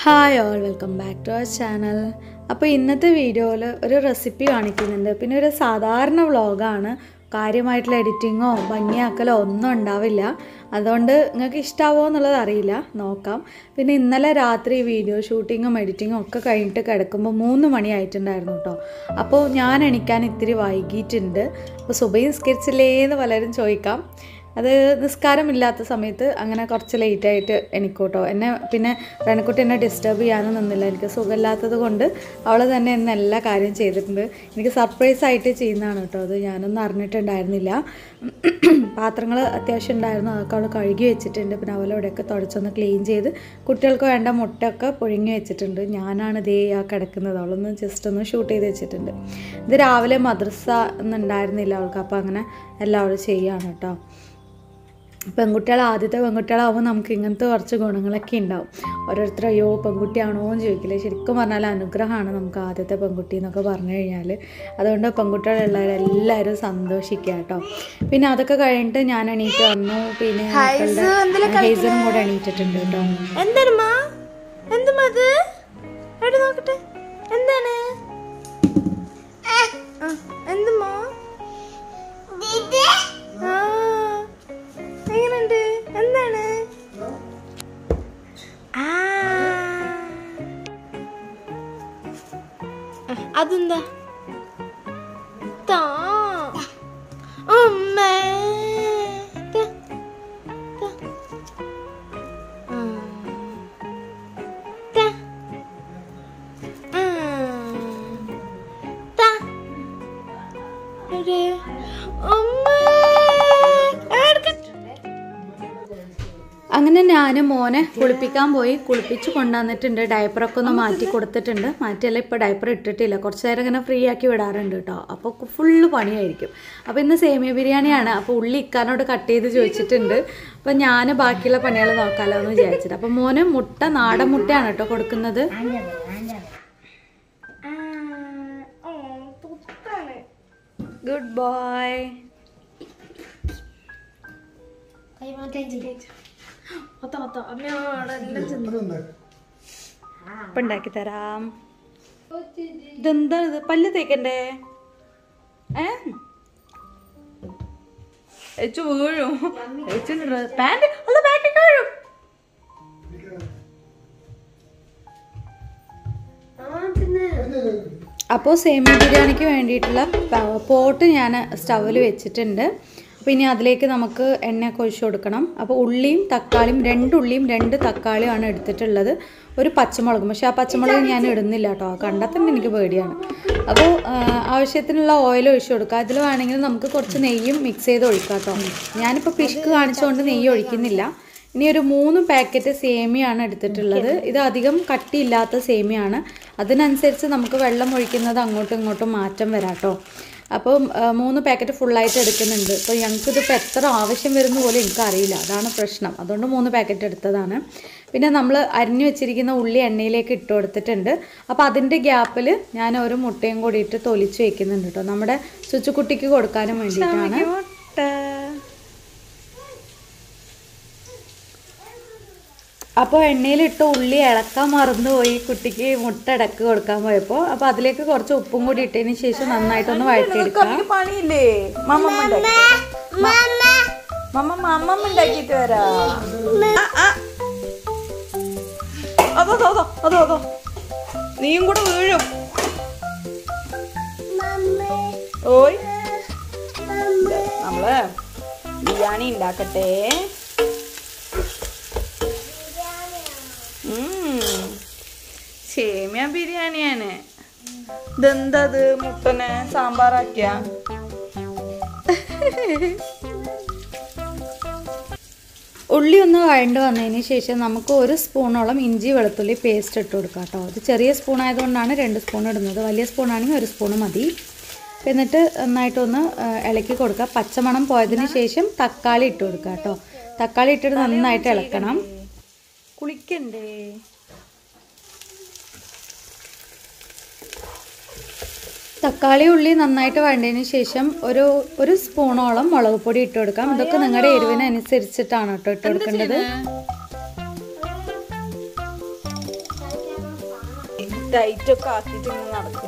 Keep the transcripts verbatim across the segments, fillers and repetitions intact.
Hi all, welcome back to our channel. അപ്പോൾ ഇന്നത്തെ വീഡിയോയിൽ ഒരു റെസിപ്പി കാണിക്കുന്നുണ്ട്. പിന്നെ ഒരു സാധാരണ വ്ളോഗാണ്. കാര്യമായിട്ടുള്ള എഡിറ്റിങ്ങോ ഭംഗിയാക്കലോ ഒന്നും ഉണ്ടാവില്ല. അതുകൊണ്ട് നിങ്ങൾക്ക് ഇഷ്ടമാവോ എന്നുള്ളത് അറിയില്ല, നോക്കാം. പിന്നെ ഇന്നലെ രാത്രി വീഡിയോ ഷൂട്ടിങ്ങും എഡിറ്റിങ്ങും ഒക്കെ കഴിഞ്ഞിട്ട് കിടക്കുമ്പോൾ മൂന്ന് മണി ആയിട്ടുണ്ടായിരുന്നു കേട്ടോ. അപ്പോൾ ഞാൻ എണീക്കാൻ ഇത്തിരി വൈകിയിട്ടുണ്ട്. അപ്പോൾ സുബൈ നിസ്കരിച്ചില്ലേ എന്ന് പലരും ചോദിക്കാം. അത് നിസ്കാരമില്ലാത്ത സമയത്ത് അങ്ങനെ കുറച്ച് ലേറ്റായിട്ട് എണീക്കൂട്ടോ. എന്നെ പിന്നെ റെനക്കുട്ടി എന്നെ ഡിസ്റ്റർബ് ചെയ്യാനും നിന്നില്ല. എനിക്ക് സുഖമില്ലാത്തത് കൊണ്ട് അവൾ തന്നെ ഇന്ന് എല്ലാ കാര്യം ചെയ്തിട്ടുണ്ട്. എനിക്ക് സർപ്രൈസായിട്ട് ചെയ്യുന്നതാണ് കേട്ടോ. അത് ഞാനൊന്നും അറിഞ്ഞിട്ടുണ്ടായിരുന്നില്ല. പാത്രങ്ങൾ അത്യാവശ്യം ഉണ്ടായിരുന്നു, അതൊക്കെ അവൾ കഴുകി വെച്ചിട്ടുണ്ട്. പിന്നെ അവളവിടെയൊക്കെ തുടച്ചൊന്ന് ക്ലീൻ ചെയ്ത് കുട്ടികൾക്ക് വേണ്ട മുട്ടയൊക്കെ പുഴുങ്ങി വെച്ചിട്ടുണ്ട്. ഞാനാണ് ദേ ആ കിടക്കുന്നത്. അവളൊന്ന് ജസ്റ്റ് ഒന്ന് ഷൂട്ട് ചെയ്ത് വെച്ചിട്ടുണ്ട്. ഇത് രാവിലെ മദ്രസ ഒന്നും ഉണ്ടായിരുന്നില്ല അവൾക്ക്, അപ്പോൾ അങ്ങനെ എല്ലാം അവൾ ചെയ്യുകയാണ് കേട്ടോ. പെൺകുട്ടികൾ ആദ്യത്തെ പെൺകുട്ടികളാവുമ്പോൾ നമുക്ക് ഇങ്ങനത്തെ കുറച്ച് ഗുണങ്ങളൊക്കെ ഉണ്ടാവും. ഓരോരുത്തർ അയ്യോ പെൺകുട്ടിയാണോ എന്ന് ചോദിക്കില്ല. ശരിക്കും പറഞ്ഞാൽ അനുഗ്രഹമാണ് നമുക്ക് ആദ്യത്തെ പെൺകുട്ടി എന്നൊക്കെ പറഞ്ഞു കഴിഞ്ഞാൽ. അതുകൊണ്ട് പെൺകുട്ടികളുള്ളവരെല്ലാവരും സന്തോഷിക്കുക കേട്ടോ. പിന്നെ അതൊക്കെ കഴിഞ്ഞിട്ട് ഞാൻ എണീറ്റ് വന്നു. പിന്നെ ഹൈസറും കൂടെ എണീറ്റിട്ടുണ്ട് കേട്ടോ. എന്താണ് നോക്കട്ടെ, എന്താണ് എന്തുമാ എങ്ങനെയുണ്ട്, എന്താണ് അതെന്താ താ ഉമ്മ അങ്ങനെ ഞാൻ മോനെ കുളിപ്പിക്കാൻ പോയി. കുളിപ്പിച്ച് കൊണ്ടുവന്നിട്ടുണ്ട്. ഡയപ്പറൊക്കെ ഒന്ന് മാറ്റി കൊടുത്തിട്ടുണ്ട്. മാറ്റിയല്ല, ഇപ്പോൾ ഡയപ്പർ ഇട്ടിട്ടില്ല. കുറച്ച് നേരം ഇങ്ങനെ ഫ്രീ ആക്കി വിടാറുണ്ട് കേട്ടോ. അപ്പോൾ ഫുള്ള് പണിയായിരിക്കും. അപ്പോൾ ഇന്ന് സേമിയ ബിരിയാണിയാണ്. അപ്പോൾ ഉള്ളി ഇക്കാനോട് കട്ട് ചെയ്ത് ചോദിച്ചിട്ടുണ്ട്. അപ്പോൾ ഞാൻ ബാക്കിയുള്ള പണികൾ നോക്കാമല്ലോ എന്ന് വിചാരിച്ചിട്ട്. അപ്പോൾ മോന് മുട്ട നാടൻ മുട്ടയാണ് കേട്ടോ കൊടുക്കുന്നത്. Good boy. ഇപ്പം ഉണ്ടാക്കി തരാം. ഇതെന്താ ഇത്, പല്ല് തേക്കണ്ടേ? ഏ എച്ചു വീഴും. പാൻറ് അല്ല, പാൻറ് വീഴും. അപ്പോൾ സേമിയ ബിരിയാണിക്ക് വേണ്ടിയിട്ടുള്ള പോട്ട് ഞാൻ സ്റ്റൗവിൽ വെച്ചിട്ടുണ്ട്. പിന്നെ അതിലേക്ക് നമുക്ക് എണ്ണയൊക്കെ ഒഴിച്ചു കൊടുക്കണം. അപ്പോൾ ഉള്ളിയും തക്കാളിയും, രണ്ട് ഉള്ളിയും രണ്ട് തക്കാളിയുമാണ് എടുത്തിട്ടുള്ളത്. ഒരു പച്ചമുളകും, പക്ഷേ ആ പച്ചമുളക് ഞാൻ ഇടുന്നില്ല കേട്ടോ. കണ്ടാൽ തന്നെ എനിക്ക് പേടിയാണ്. അപ്പോൾ ആവശ്യത്തിനുള്ള ഓയിൽ ഒഴിച്ചു കൊടുക്കുക. അതിൽ വേണമെങ്കിൽ നമുക്ക് കുറച്ച് നെയ്യും മിക്സ് ചെയ്ത് ഒഴിക്കാം കേട്ടോ. ഞാനിപ്പോൾ പിഷ്ക്ക് കാണിച്ചുകൊണ്ട് നെയ്യ് ഒഴിക്കുന്നില്ല. ഇനി ഒരു മൂന്ന് പാക്കറ്റ് സേമിയാണ് എടുത്തിട്ടുള്ളത്. ഇത് അധികം കട്ടിയില്ലാത്ത സേമിയാണ്. അതിനനുസരിച്ച് നമുക്ക് വെള്ളം ഒഴിക്കുന്നത് അങ്ങോട്ടും ഇങ്ങോട്ടും മാറ്റം വരാം കേട്ടോ. അപ്പോൾ മൂന്ന് പാക്കറ്റ് ഫുള്ളായിട്ട് എടുക്കുന്നുണ്ട്. അപ്പോൾ ഞങ്ങൾക്കിതിപ്പോൾ എത്ര ആവശ്യം വരുന്ന പോലെ എനിക്കറിയില്ല, അതാണ് പ്രശ്നം. അതുകൊണ്ട് മൂന്ന് പാക്കറ്റ് എടുത്തതാണ്. പിന്നെ നമ്മൾ അരിഞ്ഞു വെച്ചിരിക്കുന്ന ഉള്ളി എണ്ണയിലേക്ക് ഇട്ട് കൊടുത്തിട്ടുണ്ട്. അപ്പോൾ അതിൻ്റെ ഗ്യാപ്പിൽ ഞാൻ ഒരു മുട്ടയും കൂടിയിട്ട് തൊലിച്ച് വയ്ക്കുന്നുണ്ട് കേട്ടോ. നമ്മുടെ ചുച്ചുക്കുട്ടിക്ക് കൊടുക്കാനും വേണ്ടിയിട്ടാണ്. അപ്പോൾ എണ്ണയിലിട്ട് ഉള്ളി ഇളക്കാൻ മറന്നുപോയി കുട്ടിക്ക് മുട്ട ഇടക്ക് കൊടുക്കാൻ പോയപ്പോൾ. അപ്പോൾ അതിലേക്ക് കുറച്ച് ഉപ്പും കൂടി ഇട്ടതിന് ശേഷം നന്നായിട്ടൊന്ന് വഴറ്റിയെടുക്കാം. പണിയില്ലേ മമ്മ മമ്മ ഉണ്ടാക്കിയിട്ട് വരാം. അതോ അതോ അതോ അതോ നീയും കൂടെ വീഴും. ഓയ്, നമ്മള് ബിരിയാണി ഉണ്ടാക്കട്ടെ. സേമിയ ബിരിയാണിയാണ്. ഇതെന്തത്, മുട്ടനെ സാമ്പാറാക്കിയ? ഉള്ളി ഒന്ന് വഴണ്ട് വന്നതിന് ശേഷം നമുക്ക് ഒരു സ്പൂണോളം ഇഞ്ചി വെളുത്തുള്ളി പേസ്റ്റ് ഇട്ട് കൊടുക്കാം കേട്ടോ. ഇത് ചെറിയ സ്പൂൺ ആയതുകൊണ്ടാണ് രണ്ട് സ്പൂൺ ഇടുന്നത്. വലിയ സ്പൂണാണെങ്കിൽ ഒരു സ്പൂണ് മതി. എന്നിട്ട് നന്നായിട്ടൊന്ന് ഇളക്കി കൊടുക്കുക. പച്ചമണം പോയതിന് ശേഷം തക്കാളി ഇട്ട് കൊടുക്കുക കേട്ടോ. തക്കാളി ഇട്ടിട്ട് നന്നായിട്ട് ഇളക്കണം. കുളിക്കണ്ടേ? തക്കാളി ഉള്ളി നന്നായിട്ട് വഴണ്ടതിന് ശേഷം ഒരു ഒരു സ്പൂണോളം മുളക് പൊടി ഇട്ട് കൊടുക്കാം. ഇതൊക്കെ നിങ്ങളുടെ എരിവിനനുസരിച്ചിട്ടാണ് കേട്ടോ ഇട്ട് കൊടുക്കേണ്ടത്. ടൈറ്റ് ഒക്കെ ആക്കിയിട്ട് ഇങ്ങനെ നടക്കും.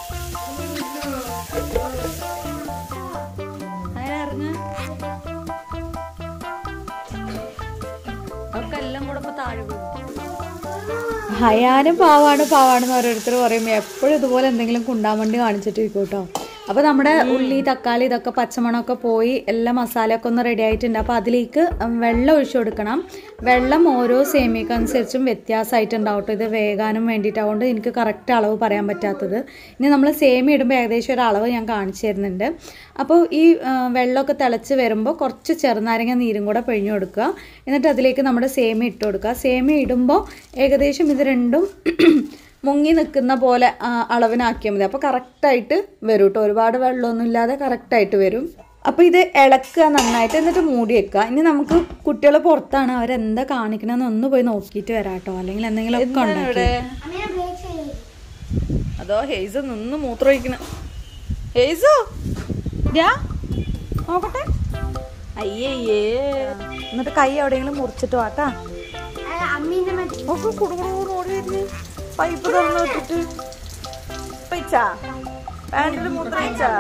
ഒക്കെ എല്ലാം കൂടെ ഇപ്പൊ താഴെ വീഴും. ഹയാനും പാവാണ് പാവാണെന്ന് ഓരോരുത്തർ പറയുമ്പോൾ എപ്പോഴും ഇതുപോലെ എന്തെങ്കിലും കുണ്ടാമണ്ടി കാണിച്ചിട്ടിരിക്കും കേട്ടോ. അപ്പോൾ നമ്മുടെ ഉള്ളി തക്കാളി ഇതൊക്കെ പച്ചമണമൊക്കെ പോയി എല്ലാ മസാലയൊക്കെ ഒന്ന് റെഡി ആയിട്ടുണ്ട്. അപ്പോൾ അതിലേക്ക് വെള്ളം ഒഴിച്ചു കൊടുക്കണം. വെള്ളം ഓരോ സേമിയക്കനുസരിച്ചും വ്യത്യാസമായിട്ടുണ്ടാവും കേട്ടോ. ഇത് വേകാനും വേണ്ടിയിട്ട്, അതുകൊണ്ട് എനിക്ക് കറക്റ്റ് അളവ് പറയാൻ പറ്റാത്തത്. ഇനി നമ്മൾ സേമിയ ഇടുമ്പോൾ ഏകദേശം ഒരു അളവ് ഞാൻ കാണിച്ചു തരുന്നുണ്ട്. അപ്പോൾ ഈ വെള്ളമൊക്കെ തിളച്ച് വരുമ്പോൾ കുറച്ച് ചെറുനാരങ്ങ നീരും കൂടെ പിഴിഞ്ഞു കൊടുക്കുക. എന്നിട്ട് അതിലേക്ക് നമ്മുടെ സേമിയ ഇട്ട് കൊടുക്കുക. സേമിയ ഇടുമ്പോൾ ഏകദേശം ഇത് രണ്ടും മുങ്ങി നിൽക്കുന്ന പോലെ അളവിനാക്കിയാൽ മതി. അപ്പോൾ കറക്റ്റായിട്ട് വരും കേട്ടോ. ഒരുപാട് വെള്ളമൊന്നും ഇല്ലാതെ കറക്റ്റായിട്ട് വരും. അപ്പോൾ ഇത് ഇളക്കുക നന്നായിട്ട്, എന്നിട്ട് മൂടി വെക്കുക. ഇനി നമുക്ക് കുട്ടികൾ പുറത്താണ്, അവരെന്താ കാണിക്കണമെന്ന് ഒന്ന് പോയി നോക്കിയിട്ട് വരാം കേട്ടോ. അല്ലെങ്കിൽ എന്തെങ്കിലും ഒക്കെ ഉണ്ടോ. അതോ ഹെയ്സ നിന്ന് മൂത്രമൊഴിക്കണ. ഹെയ്സോ നോക്കട്ടെ. അയ്യേ, എന്നിട്ട് കൈ എവിടെയെങ്കിലും മുറിച്ചിട്ട് വാട്ടാ. ഓടി വരുന്നേ. പൈപ്പ് തുറന്നു വിട്ടിട്ട് പൈച്ചാ പാൻറ്റില് മൂത്രയിച്ചാ.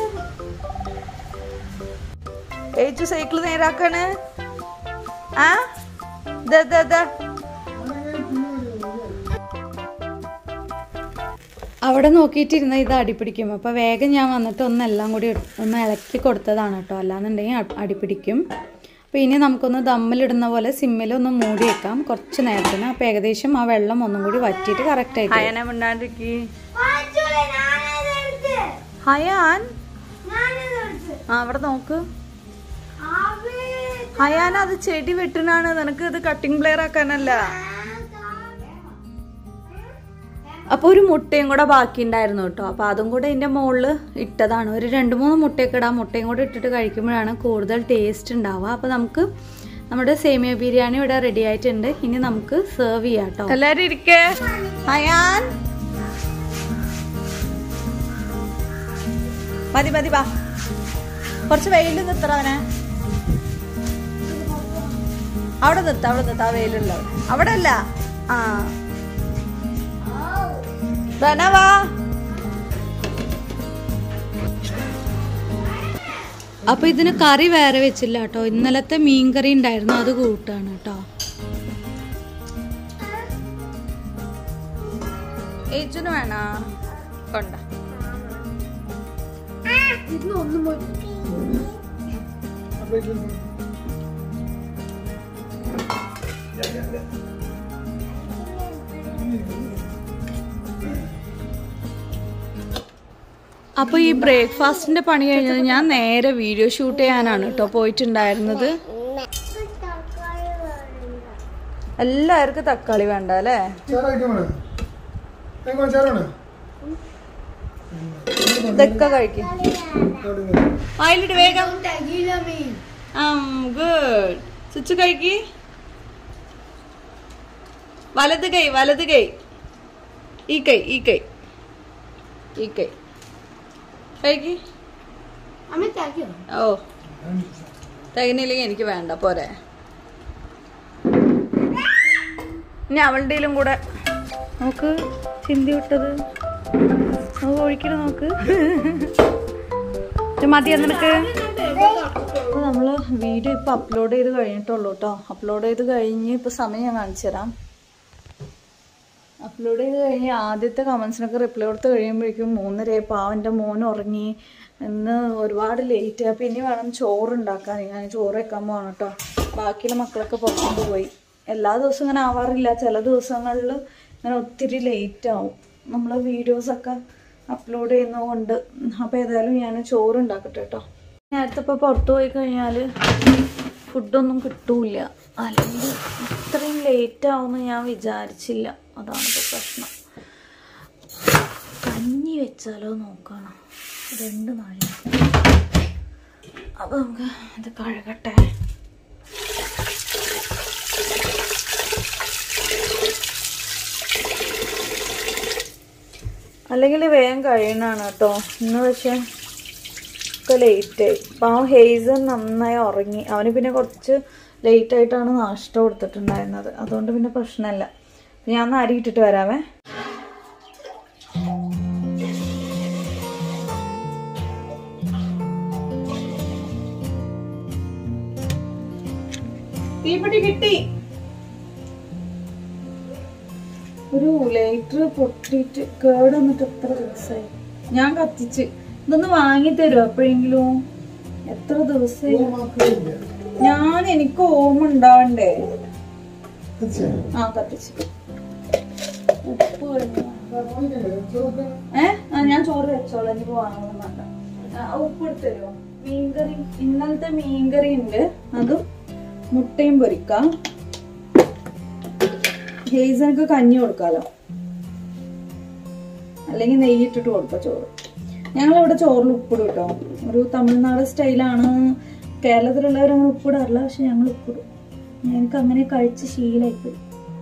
ഏച്ചു സൈക്കിള് നേരാക്കാണ്. ആ അവിടെ നോക്കിയിട്ടിരുന്ന ഇത് അടിപ്പിടിക്കും. അപ്പോൾ വേഗം ഞാൻ വന്നിട്ട് ഒന്നെല്ലാം കൂടി ഒന്ന് ഇളക്കി കൊടുത്തതാണ് കേട്ടോ. അല്ലാന്നുണ്ടെങ്കിൽ അടിപ്പിടിക്കും. അപ്പോൾ ഇനി നമുക്കൊന്ന് ദമ്മിലിടുന്ന പോലെ സിമ്മിലൊന്ന് മൂടി വെക്കാം കുറച്ച് നേരത്തിന്. അപ്പോൾ ഏകദേശം ആ വെള്ളം ഒന്നും കൂടി വറ്റിയിട്ട് കറക്റ്റായിട്ട്. ഹയാനെ മിണ്ടാണ്ടിരിക്കി. ഹയാൻ ആ അവിടെ നോക്ക്. ഹയാൻ അത് ചെടി വെട്ടനാണ്, നിനക്ക് ഇത് കട്ടിംഗ് പ്ലെയർ ആക്കാനല്ല. അപ്പോൾ ഒരു മുട്ടയും കൂടെ ബാക്കി ഉണ്ടായിരുന്നു കേട്ടോ. അപ്പോൾ അതും കൂടെ ഇതിൻ്റെ മുകളിൽ ഇട്ടതാണ്. ഒരു രണ്ട് മൂന്ന് മുട്ടയൊക്കെ ഇടാം. മുട്ടയും കൂടെ ഇട്ടിട്ട് കഴിക്കുമ്പോഴാണ് കൂടുതൽ ടേസ്റ്റ് ഉണ്ടാവുക. അപ്പോൾ നമുക്ക് നമ്മുടെ സേമിയ ബിരിയാണി ഇവിടെ റെഡി ആയിട്ടുണ്ട്. ഇനി നമുക്ക് സെർവ് ചെയ്യാം കേട്ടോ. എല്ലാവരും ഇരിക്കേ. ഹയാൻ മതി മതി, വാ കുറച്ച് വെയിൽ നിർത്തറവനെ. അവിടെ നിർത്ത, അവിടെ നിർത്ത. ആ വെയിലുള്ള അവിടെ അല്ല. ആ വാ. അപ്പോൾ ഇതിന് കറി വേറെ വെച്ചില്ല കേട്ടോ. ഇന്നലത്തെ മീൻ കറി ഉണ്ടായിരുന്നു, അത് കൂട്ടാണ് കേട്ടോ. ഏച്ചിന് വേണ കൊണ്ട. അപ്പോൾ ഈ ബ്രേക്ക്ഫാസ്റ്റിൻ്റെ പണി കഴിഞ്ഞത് ഞാൻ നേരെ വീഡിയോ ഷൂട്ട് ചെയ്യാനാണ് കേട്ടോ പോയിട്ടുണ്ടായിരുന്നത്. എല്ലാവർക്കും തക്കാളി വേണ്ട അല്ലേ? ഇതൊക്കെ കഴിക്കും. അതിലിട്ട് വേഗം. ഗുഡ്. സ്വിച്ച് കഴിക്കി. വലത് കൈ, വലത് കൈ. ഈ കൈ, ഈ കൈ, ഈ കൈ കഴിക്കി. ഓ തികഞ്ഞില്ലെങ്കിൽ എനിക്ക് വേണ്ട, പോരെ. ഇനി അവളുടെയിലും കൂടെ നോക്ക് ചിന്തി വിട്ടത്. നോക്ക് ഒഴിക്കണ നോക്ക്. മതി നിനക്ക്. അപ്പോൾ നമ്മൾ വീഡിയോ ഇപ്പോൾ അപ്ലോഡ് ചെയ്ത് കഴിഞ്ഞിട്ടുള്ളൂ കേട്ടോ. അപ്ലോഡ് ചെയ്ത് കഴിഞ്ഞ് ഇപ്പോൾ സമയം ഞാൻ കാണിച്ചു തരാം. അപ്ലോഡ് ചെയ്ത് കഴിഞ്ഞ് ആദ്യത്തെ കമൻസിനൊക്കെ റിപ്ലൈ കൊടുത്ത് കഴിയുമ്പോഴേക്കും മൂന്നരയായി. പാവൻ്റെ മോൻ ഉറങ്ങി. ഇന്ന് ഒരുപാട് ലേറ്റ്. അപ്പോൾ ഇനി വേണം ചോറുണ്ടാക്കാൻ. ഞാൻ ചോറ് വെക്കാൻ പോകണം കേട്ടോ. ബാക്കിയുള്ള മക്കളൊക്കെ പുറത്തുകൊണ്ട് പോയി. എല്ലാ ദിവസവും ഇങ്ങനെ ആവാറില്ല. ചില ദിവസങ്ങളിൽ ഇങ്ങനെ ഒത്തിരി ലേറ്റ് ആവും നമ്മൾ വീഡിയോസൊക്കെ അപ്ലോഡ് ചെയ്യുന്നതുകൊണ്ട്. അപ്പോൾ ഏതായാലും ഞാൻ ചോറുണ്ടാക്കട്ടെ കേട്ടോ. നേരത്തെ ഇപ്പോൾ പുറത്ത് പോയി കഴിഞ്ഞാൽ ഫുഡൊന്നും കിട്ടൂല. അല്ലെങ്കിൽ ഇത്രയും ലേറ്റ് ആവുമെന്ന് ഞാൻ വിചാരിച്ചില്ല. അതാണ് ഇപ്പോൾ പ്രശ്നം. കഞ്ഞി വെച്ചാലോ നോക്കണം. രണ്ട് നാഴി. അപ്പോൾ നമുക്ക് ഇത് കഴുകട്ടെ. അല്ലെങ്കിൽ വേഗം കഴിയണതാണ് കേട്ടോ. ഇന്ന് പക്ഷേ ഒക്കെ ലേറ്റായി. പാവം ഹെയ്സൺ നന്നായി ഉറങ്ങി. അവന് പിന്നെ കുറച്ച് ലേറ്റായിട്ടാണ് നാഷ്ട കൊടുത്തിട്ടുണ്ടായിരുന്നത്. അതുകൊണ്ട് പിന്നെ പ്രശ്നമില്ല. ഞാൻ ഒന്ന് അരി ഇട്ടിട്ട് വരാവേ. തീപ്പെട്ടി കിട്ടി. ഒരു ലൈറ്റർ പൊട്ടിയിട്ട് കേട് വന്നിട്ട് എത്ര ദിവസമായി. ഞാൻ കത്തിച്ച് ഇതൊന്ന് വാങ്ങി തരുമോ എപ്പോഴെങ്കിലും? എത്ര ദിവസമായി ഞാൻ എനിക്ക് ഓർമ്മ ഉണ്ടാവണ്ടേ. ആ കത്തിച്ച് ഉപ്പ് ഏ ആ ഞാൻ ചോറ് വെച്ചോളാം. ഇനിയിപ്പോ വാങ്ങണം വേണ്ട. ഉപ്പ് എടുത്തരുമോ? മീൻകറി ഇന്നലത്തെ മീൻകറി ഉണ്ട്, അതും മുട്ടയും പൊരിക്കാം. ഹെയ്സനൊക്കെ കഞ്ഞി കൊടുക്കാലോ, അല്ലെങ്കിൽ നെയ്യിട്ടിട്ട് കൊടുക്കാം ചോറ്. ഞങ്ങളിവിടെ ചോറിൽ ഉപ്പിടും കേട്ടോ. ഒരു തമിഴ്നാട് സ്റ്റൈലാണ്. കേരളത്തിലുള്ളവരങ്ങനെ ഉപ്പിടാറില്ല, പക്ഷെ ഞങ്ങൾ ഉപ്പിടും. എനിക്ക് അങ്ങനെ കഴിച്ച് ശീലമായിപ്പോയി.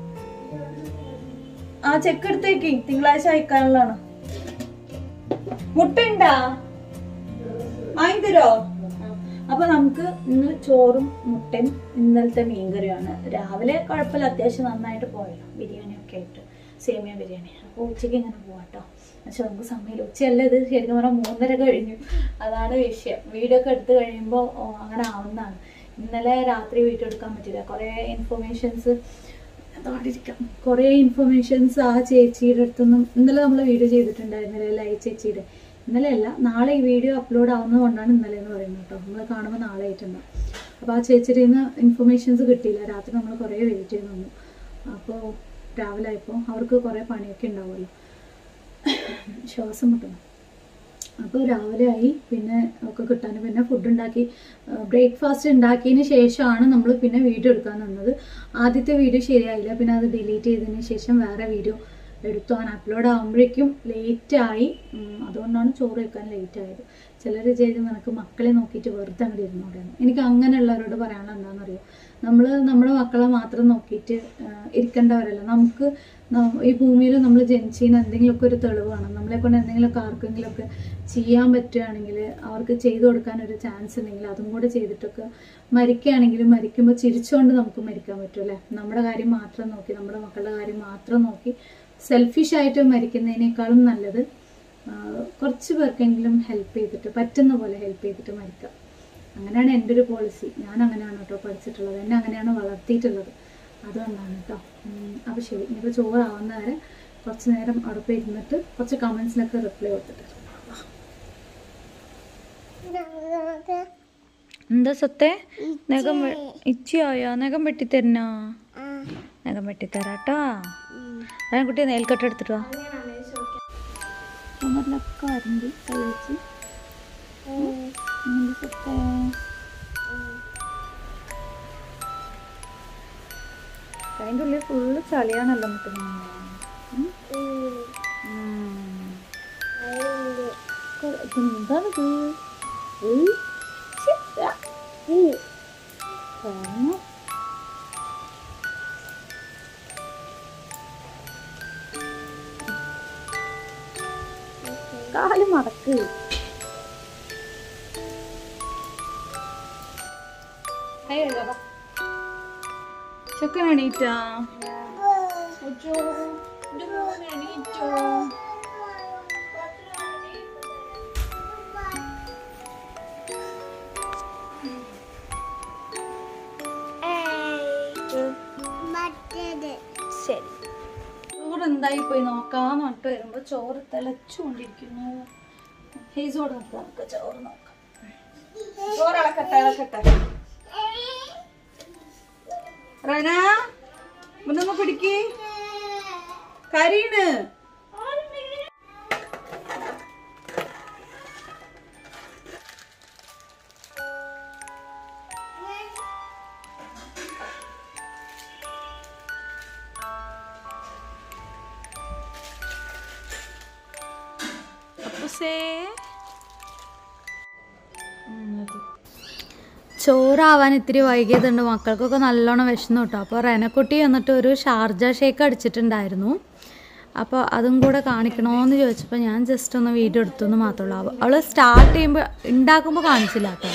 ആ ചെക്ക് എടുത്തേക്ക്, തിങ്കളാഴ്ച അയക്കാനുള്ളതാണ്. മുട്ട ഉണ്ടാ വാങ്ങി തരോ? അപ്പൊ നമുക്ക് ഇന്ന് ചോറും മുട്ടയും ഇന്നലത്തെ മീൻകറിയാണ്. രാവിലെ കുഴപ്പമില്ല, അത്യാവശ്യം നന്നായിട്ട് പോയല്ലോ, ബിരിയാണി ഒക്കെ ആയിട്ട്, സേമിയ ബിരിയാണി. അപ്പോൾ ഉച്ചയ്ക്ക് ഇങ്ങനെ പോവാട്ടോ. പക്ഷെ നമുക്ക് സമയമില്ല, ഉച്ചയല്ല ഇത്, ശരിക്കും പറഞ്ഞാൽ മൂന്നര കഴിഞ്ഞു. അതാണ് വിഷയം. വീഡിയോ ഒക്കെ എടുത്ത് കഴിയുമ്പോൾ അങ്ങനെ ആവുന്നതാണ്. ഇന്നലെ രാത്രി വീഡിയോ എടുക്കാൻ പറ്റില്ല, കുറേ ഇൻഫർമേഷൻസ് അതോടിരിക്കാം കുറേ ഇൻഫർമേഷൻസ് ആ ചേച്ചിയുടെ അടുത്തൊന്നും ഇന്നലെ നമ്മൾ വീഡിയോ ചെയ്തിട്ടുണ്ടായിരുന്നില്ല, ലൈ ചേച്ചിയുടെ. ഇന്നലെ അല്ല, നാളെ ഈ വീഡിയോ അപ്ലോഡ് ആവുന്നത് കൊണ്ടാണ് ഇന്നലെ എന്ന് പറയുന്നത് കേട്ടോ. നമ്മൾ കാണുമ്പോൾ നാളെ ആയിട്ടുണ്ടാവും. അപ്പോൾ ആ ചേച്ചിയുടെ നിന്ന് ഇൻഫർമേഷൻസ് കിട്ടിയില്ല. രാത്രി നമ്മൾ കുറേ വെയിറ്റ് ചെയ്ത് വന്നു. അപ്പോൾ രാവിലെ ആയപ്പോൾ അവർക്ക് കുറേ പണിയൊക്കെ ഉണ്ടാവുമല്ലോ, ശ്വാസം മുട്ടണം. അപ്പോൾ രാവിലെ ആയി, പിന്നെ ഒക്കെ കിട്ടാൻ പിന്നെ ഫുഡ് ഉണ്ടാക്കി ബ്രേക്ക്ഫാസ്റ്റ് ഉണ്ടാക്കിയതിന് ശേഷമാണ് നമ്മൾ പിന്നെ വീഡിയോ എടുക്കാൻ നിന്നത്. ആദ്യത്തെ വീഡിയോ ശരിയായില്ല, പിന്നെ അത് ഡിലീറ്റ് ചെയ്തതിന് ശേഷം വേറെ വീഡിയോ എടുത്തു. അങ്ങനെ അപ്ലോഡ് ആകുമ്പോഴേക്കും ലേറ്റായി. അതുകൊണ്ടാണ് ചോറ് വെക്കാൻ ലേറ്റ് ആയത്. ചിലർ ചെയ്ത് നിനക്ക് മക്കളെ നോക്കിയിട്ട് വെറുതെ അങ്ങോട്ട് ഇരുന്നോടെയാണ്. എനിക്ക് അങ്ങനെയുള്ളവരോട് പറയാനുള്ള എന്താണെന്നറിയോ, നമ്മൾ നമ്മുടെ മക്കളെ മാത്രം നോക്കിയിട്ട് ഇരിക്കേണ്ടവരല്ല. നമുക്ക് ഈ ഭൂമിയിൽ നമ്മൾ ജനിച്ചതിന് എന്തെങ്കിലുമൊക്കെ ഒരു തെളിവ് വേണം. നമ്മളെ കൊണ്ട് എന്തെങ്കിലുമൊക്കെ ആർക്കെങ്കിലുമൊക്കെ ചെയ്യാൻ പറ്റുകയാണെങ്കിൽ, അവർക്ക് ചെയ്തു കൊടുക്കാൻ ഒരു ചാൻസ് ഉണ്ടെങ്കിൽ അതും കൂടെ ചെയ്തിട്ടൊക്കെ മരിക്കുകയാണെങ്കിലും മരിക്കുമ്പോൾ ചിരിച്ചുകൊണ്ട് നമുക്ക് മരിക്കാൻ പറ്റുമല്ലേ. നമ്മുടെ കാര്യം മാത്രം നോക്കി, നമ്മുടെ മക്കളുടെ കാര്യം മാത്രം നോക്കി സെൽഫിഷായിട്ട് മരിക്കുന്നതിനേക്കാളും നല്ലത് കുറച്ച് പേർക്കെങ്കിലും ഹെൽപ്പ് ചെയ്തിട്ട്, പറ്റുന്ന പോലെ ഹെൽപ്പ് ചെയ്തിട്ട് മരിക്കാം. അങ്ങനെയാണ് എൻ്റെ ഒരു പോളിസി. ഞാൻ അങ്ങനെയാണ് കേട്ടോ പഠിച്ചിട്ടുള്ളത്, എന്നെ അങ്ങനെയാണ് വളർത്തിയിട്ടുള്ളത്. അതുകൊണ്ടാണ് കേട്ടോ. അപ്പോൾ ശരി, ഇനിയിപ്പോൾ ചോറാവുന്ന വരെ കുറച്ച് നേരം അവിടെ പോയി ഇരുന്നിട്ട് കുറച്ച് കമൻസിലൊക്കെ റിപ്ലൈ കൊടുത്തിട്ട്. എന്താ സത്തെ നഖം ഇച്ചയായോ? നഖം വെട്ടിത്തരണോ? നഖം വെട്ടിത്തരാട്ടോ. ഞാൻ കുട്ടിയെ നെൽക്കട്ട എടുത്തിട്ട് വാ. ചുമരിലൊക്കെ വരണ്ടി കഴിച്ച് സത്തെ അതിൻ്റെ ഉള്ളിൽ ഫുള്ള് ചളിയാണല്ലോ മുട്ടുന്നത്. എന്താണിത്? കാല് മടക്ക്. ചെക്കൻ എണീറ്റാ? എണീറ്റോ? ശരി, ചോറ് എന്തായി പോയി നോക്കാന്ന് പറഞ്ഞിട്ട് വരുമ്പോ ചോറ് തിളച്ചുകൊണ്ടിരിക്കുന്നു. ഹേസോട് നോക്കാം, നമുക്ക് ചോറ് നോക്കാം. ചോറ് ഇളക്കട്ടെ ഇളക്കട്ടെ. റന മുന്നൊന്ന് പിടിക്ക്, കരീണ്. ചോറാവാൻ ഇത്തിരി വൈകിയതുണ്ട്. മക്കൾക്കൊക്കെ നല്ലോണം വിശന്നു കേട്ടോ. അപ്പോൾ റെനക്കുട്ടി വന്നിട്ട് ഒരു ഷാർജ ഷേക്ക് അടിച്ചിട്ടുണ്ടായിരുന്നു. അപ്പോൾ അതും കൂടെ കാണിക്കണമെന്ന് ചോദിച്ചപ്പോൾ ഞാൻ ജസ്റ്റ് ഒന്ന് വീഡിയോ എടുത്തെന്ന് മാത്രമേ ഉള്ളൂ. അവൾ സ്റ്റാർട്ട് ചെയ്യുമ്പോൾ ഉണ്ടാക്കുമ്പോൾ കാണിച്ചില്ല കേട്ടോ.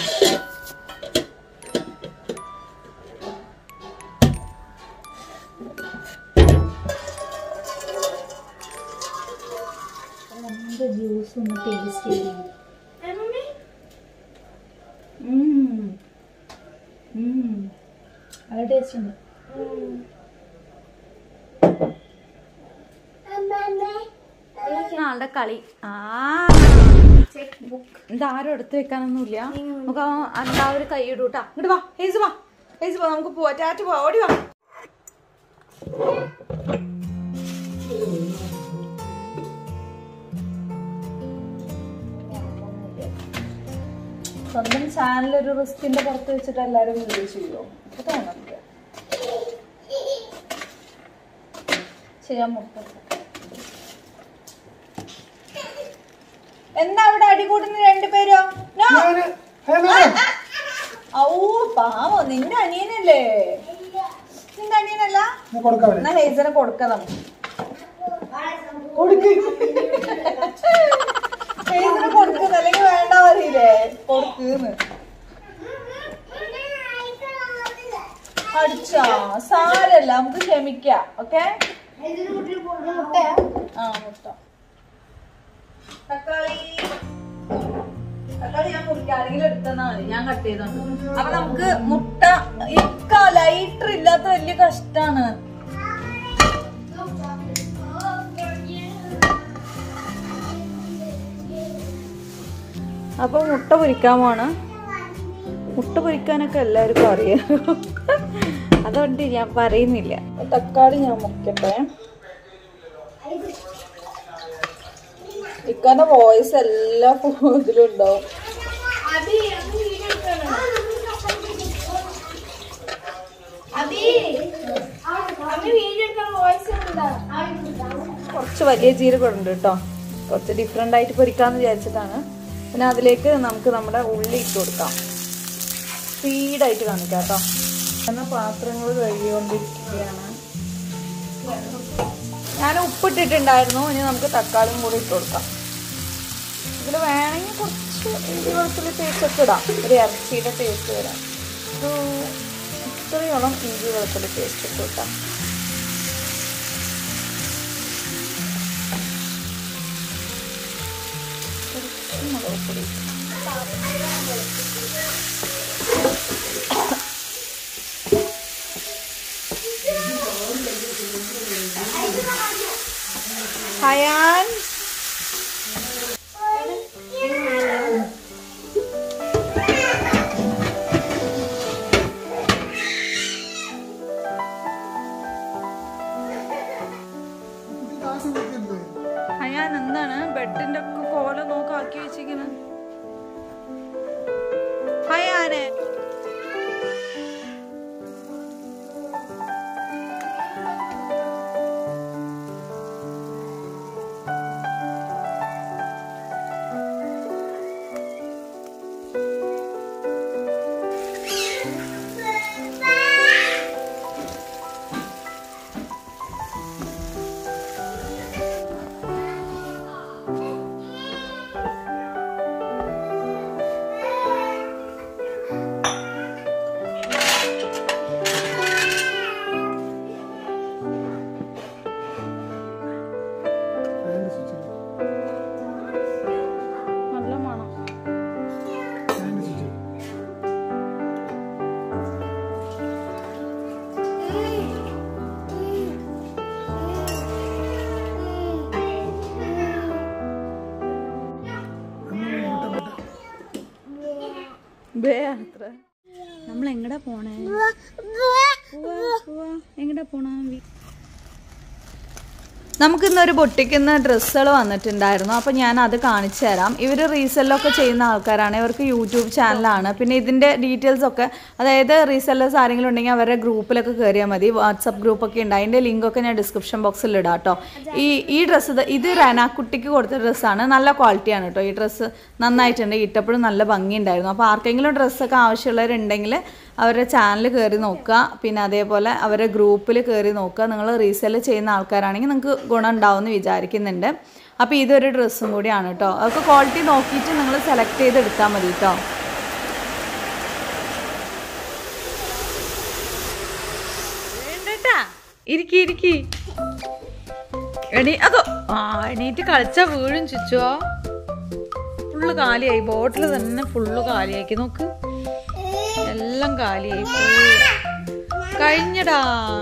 ജ്യൂസ് ഒന്ന് ടേസ്റ്റ് ചെയ്യും. നല്ല ടേസ്റ്റ് ടേസ്റ്റ് ആളുടെ കളി. ആ ഇതാരും എടുത്ത് വെക്കാനൊന്നുമില്ല. നമുക്ക് എല്ലാവരും കൈ ഇടൂട്ടാ. ഇങ്ങോട്ട് വാ ഹേസ് വാ ഹേസ് വാ, നമുക്ക് പോവാ. ടാറ്റ് പോവാ, ഓടി വാ. സ്വന്തം ചാനൽ ഒരു റിസ്കിന്റെ പുറത്ത് വെച്ചിട്ട് എല്ലാരും വീഡിയോ ചെയ്യുമോ? ഇപ്പൊ തോന്നുന്നില്ല. ചെയ്യാൻ മുട്ട എന്താ അവിടെ അടികൂട്ടുന്ന രണ്ടുപേരോ? ഔ പാവോ, നിന്റെ അനിയനല്ലേ? നിന്റെ അനിയനല്ല? എന്നാ ഹേസനെ കൊടുക്കാം നമുക്ക്. ഹേസന് കൊടുക്കുന്ന അല്ലെങ്കിൽ വേണ്ട പറയില്ലേ? കൊടുക്കുന്നു. അടിച്ചാ സാരല്ല, നമുക്ക് ക്ഷമിക്കാം. ഓക്കെ. ആ മുട്ട തക്കാളി തക്കാളി ഞാൻ മുറിക്കാം. ആരെങ്കിലും എടുത്തതാണ്, ഞാൻ കട്ട് ചെയ്തോണ്ട്. അപ്പൊ നമുക്ക് മുട്ട ഇക്ക ലൈറ്റർ ഇല്ലാത്ത വലിയ കഷ്ടാണ്. അപ്പൊ മുട്ട പൊരിക്കാൻ പോണ്. മുട്ട പൊരിക്കാനൊക്കെ എല്ലാവർക്കും അറിയാം, അതുകൊണ്ട് ഞാൻ പറയുന്നില്ല. തക്കാളി ഞാൻ മുറിക്കട്ടെ. ഇക്കാന്റെ വോയിസ് എല്ലാ ഇതിലും ഉണ്ടാവും. കുറച്ച് വലിയ ജീരകം ഉണ്ട് കേട്ടോ, കുറച്ച് ഡിഫറെന്റ് ആയിട്ട് പൊരിക്കാന്ന് വിചാരിച്ചിട്ടാണ്. പിന്നെ അതിലേക്ക് നമുക്ക് നമ്മുടെ ഉള്ളി ഇട്ട് കൊടുക്കാം. സ്പീഡായിട്ട് കാണിക്കാം കേട്ടോ. എന്നാൽ പാത്രങ്ങൾ കഴുകിക്കൊണ്ടിരിക്കുകയാണ്. ഞാൻ ഉപ്പിട്ടിട്ടുണ്ടായിരുന്നു. ഇനി നമുക്ക് തക്കാളിയും കൂടി ഇട്ട് കൊടുക്കാം. ഇതിൽ വേണമെങ്കിൽ കുറച്ച് ഇഞ്ചി വെളുത്തുള്ളി പേസ്റ്റ് ഒക്കെ ഇടാം, ഒരു ഇറച്ചിയുടെ ടേസ്റ്റ് വരാം. ഒരു ഇത്രയോളം ഇഞ്ചി വെളുത്തുള്ളി പേസ്റ്റ് ഒക്കെ ഇട്ടാം. മുളക് പൊടി ഹയാൻ ഹയാൻ എന്താണ് ബെഡിന്റെ ഒക്കെ കോല നോക്കാക്കി വെച്ചിരിക്കുന്നത്? ഹയാനെ നമ്മൾ എങ്ങടാ പോണേ? എങ്ങടാ പോണ? നമുക്കിന്നൊരു ബൊട്ടിക്കുന്ന ഡ്രസ്സുകൾ വന്നിട്ടുണ്ടായിരുന്നു. അപ്പോൾ ഞാൻ അത് കാണിച്ചു തരാം. ഇവർ റീസെല്ലൊക്കെ ചെയ്യുന്ന ആൾക്കാരാണ്. ഇവർക്ക് യൂട്യൂബ് ചാനലാണ്. പിന്നെ ഇതിൻ്റെ ഡീറ്റെയിൽസ് ഒക്കെ, അതായത് റീസെല്ലേഴ്സ് ആരെങ്കിലും ഉണ്ടെങ്കിൽ അവരുടെ ഗ്രൂപ്പിലൊക്കെ കയറിയാൽ മതി. വാട്സപ്പ് ഗ്രൂപ്പൊക്കെ ഉണ്ട്. അതിൻ്റെ ലിങ്കൊക്കെ ഞാൻ ഡിസ്ക്രിപ്ഷൻ ബോക്സിൽ ഇടാം കേട്ടോ. ഈ ഈ ഡ്രസ്സ് ഇത് റനാക്കുട്ടിക്ക് കൊടുത്ത ഡ്രസ്സാണ്. നല്ല ക്വാളിറ്റിയാണ് കേട്ടോ. ഈ ഡ്രസ്സ് നന്നായിട്ടുണ്ട്. ഇട്ടപ്പോഴും നല്ല ഭംഗിയുണ്ടായിരുന്നു. അപ്പോൾ ആർക്കെങ്കിലും ഡ്രസ്സൊക്കെ ആവശ്യമുള്ളവരുണ്ടെങ്കിൽ അവരുടെ ചാനൽ കയറി നോക്കുക. പിന്നെ അതേപോലെ അവരുടെ ഗ്രൂപ്പിൽ കയറി നോക്കുക. നിങ്ങൾ റീസെല് ചെയ്യുന്ന ആൾക്കാരാണെങ്കിൽ നിങ്ങൾക്ക് ഗുണം ഉണ്ടാവുമെന്ന് വിചാരിക്കുന്നുണ്ട്. അപ്പോൾ ഇതൊരു ഡ്രസ്സും കൂടിയാണ് കേട്ടോ. അതൊക്കെ ക്വാളിറ്റി നോക്കിയിട്ട് നിങ്ങൾ സെലക്ട് ചെയ്ത് എടുത്താൽ മതി കേട്ടോ. വേണ്ടട്ടാ ഇരിക്കി ഇരിക്കി എണീ അതോ ആ എണീറ്റ് കളിച്ചാ വീഴും ചുച്ചോ. ഫുള്ള് കാലിയായി. ബോട്ടിൽ തന്നെ ഫുള്ള് കാലിയാക്കി നോക്ക്. എല്ലാം കാലിയായി. കഴിഞ്ഞടാ.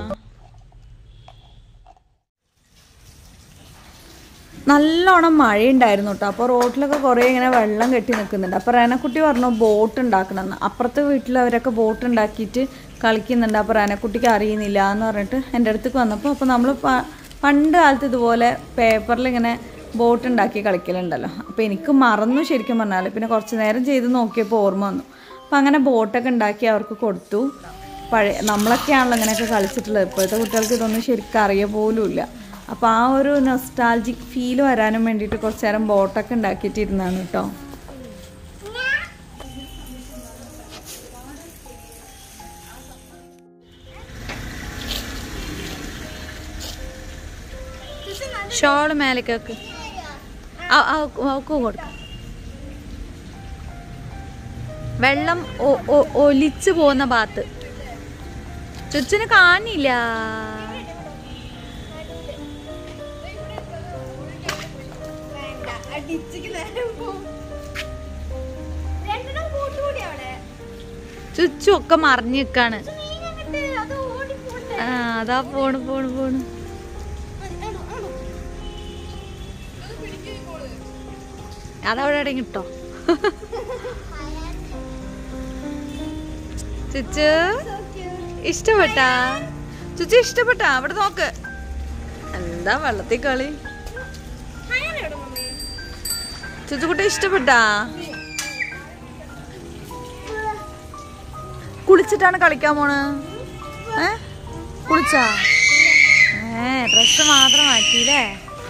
നല്ലോണം മഴയുണ്ടായിരുന്നു കേട്ടോ. അപ്പോൾ റോഡിലൊക്കെ കുറേ ഇങ്ങനെ വെള്ളം കെട്ടി നിൽക്കുന്നുണ്ട്. അപ്പോൾ റേനക്കുട്ടി പറഞ്ഞു ബോട്ട് ഉണ്ടാക്കണമെന്ന്. അപ്പുറത്തെ വീട്ടിൽ അവരൊക്കെ ബോട്ട് ഉണ്ടാക്കിയിട്ട് കളിക്കുന്നുണ്ട്. അപ്പോൾ റേനക്കുട്ടിക്ക് അറിയുന്നില്ല എന്ന് പറഞ്ഞിട്ട് എൻ്റെ അടുത്തേക്ക് വന്നപ്പോൾ അപ്പോൾ നമ്മൾ പണ്ട് കാലത്ത് ഇതുപോലെ പേപ്പറിൽ ഇങ്ങനെ ബോട്ട് ഉണ്ടാക്കി കളിക്കലുണ്ടല്ലോ. അപ്പോൾ എനിക്ക് മറന്നു ശരിക്കും പറഞ്ഞാൽ. പിന്നെ കുറച്ച് നേരം ചെയ്ത് നോക്കിയപ്പോൾ ഓർമ്മ വന്നു. അപ്പോൾ അങ്ങനെ ബോട്ടൊക്കെ ഉണ്ടാക്കി അവർക്ക് കൊടുത്തു. പഴയ നമ്മളൊക്കെയാണല്ലോ ഇങ്ങനെയൊക്കെ കളിച്ചിട്ടുള്ളത്. ഇപ്പോഴത്തെ കുട്ടികൾക്ക് ഇതൊന്നും ശരിക്കും അറിയ പോലും ഇല്ല. അപ്പോൾ ആ ഒരു നൊസ്റ്റാൾജിക് ഫീൽ വരാനും വേണ്ടിയിട്ട് കുറച്ച് നേരം ബോട്ടൊക്കെ ഉണ്ടാക്കിയിട്ടിരുന്നാണ് കേട്ടോ. ഷോള് മേലേക്കൊക്കെ കൊടുക്കാം. വെള്ളം ഒലിച്ചു പോകുന്ന ഭാഗത്ത് ചുച്ചിന് കാണില്ല. ചുച്ചു ഒക്കെ മറിഞ്ഞു നിക്കാണ്. ആ അതാ പോണ് പോണ് പോണ്. അതവിടെ എവിടെയും കിട്ടോ. ചുച്ചു ഇഷ്ടപ്പെട്ടാ? ചുച്ചു ഇഷ്ടപ്പെട്ടാ? അവിടെ നോക്ക്. എന്താ വെള്ളത്തിൽ കളി. ചുച്ചുകുട്ടി ഇഷ്ടപ്പെട്ടാ? കുളിച്ചിട്ടാണ് കളിക്കാൻ പോണ്. ഏ കുളിച്ചാ? ഏ ഡ്രസ് മാത്രം മാറ്റിയില്ലേ?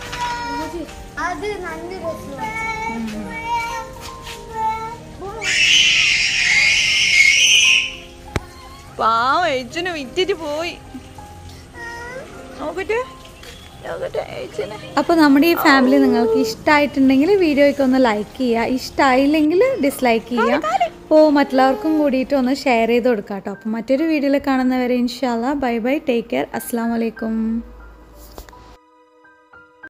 പാവം ഏച്ചിനെ വിറ്റിട്ട് പോയി. നോക്കട്ടെ. അപ്പോൾ നമ്മുടെ ഈ ഫാമിലി നിങ്ങൾക്ക് ഇഷ്ടമായിട്ടുണ്ടെങ്കിൽ വീഡിയോയ്ക്ക് ഒന്ന് ലൈക്ക് ചെയ്യുക. ഇഷ്ടമായില്ലെങ്കിൽ ഡിസ്ലൈക്ക് ചെയ്യുക. അപ്പോൾ മറ്റുള്ളവർക്കും കൂടിയിട്ട് ഒന്ന് ഷെയർ ചെയ്ത് കൊടുക്കാം കേട്ടോ. അപ്പോൾ മറ്റൊരു വീഡിയോയിൽ കാണുന്നവരെ ഇൻഷാ അല്ലാ ബൈ ബൈ, ടേക്ക് കെയർ, അസ്സലാമു അലൈക്കും.